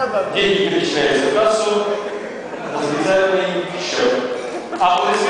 Деньги перечисляются в кассу на специальный счет. Аплодисменты.